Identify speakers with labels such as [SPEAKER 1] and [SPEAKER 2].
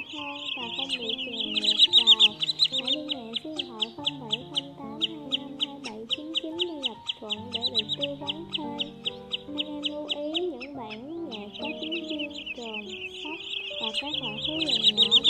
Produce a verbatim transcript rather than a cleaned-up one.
[SPEAKER 1] hơn và không bị chèn ngược vào. Hãy liên hệ số điện thoại không bảy không tám hai năm hai bảy chín chín Lê Ngọc Thuận để được tư vấn thêm. Anh em lưu ý những bản nhạc có tiếng riêng, trồm, sóc và các loại khối lượng nhỏ